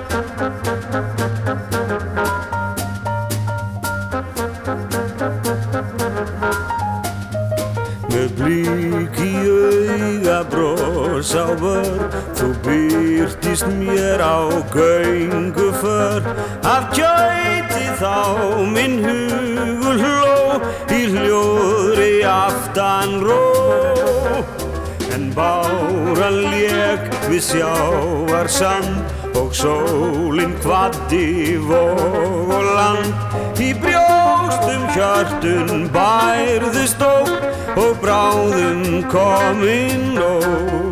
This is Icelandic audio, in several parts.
Með blik í auga bros á vör, þú birtist mér á gönguför. Af kjöti þá minn hugur hló, í hljóðri aftan ró. En báran lék við sjávarsand og sólin kvaddi vog og land. Í brjóstum hjörtun bærðust óp og bráðum kominn nótt.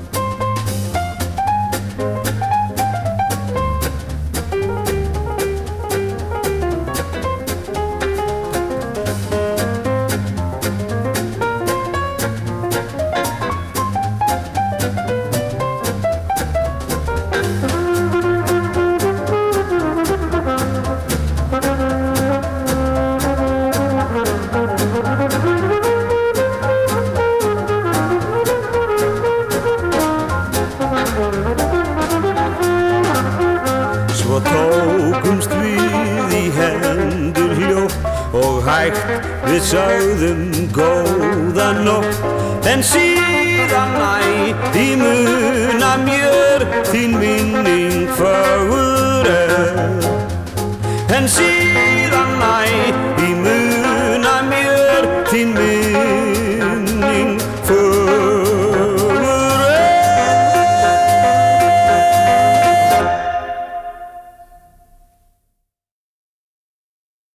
Svo tókumst við í hendur hljótt og hægt við sögðum góða nótt. En síðan í muna mér þín minning fögur er. En síðan í muna mér þín minning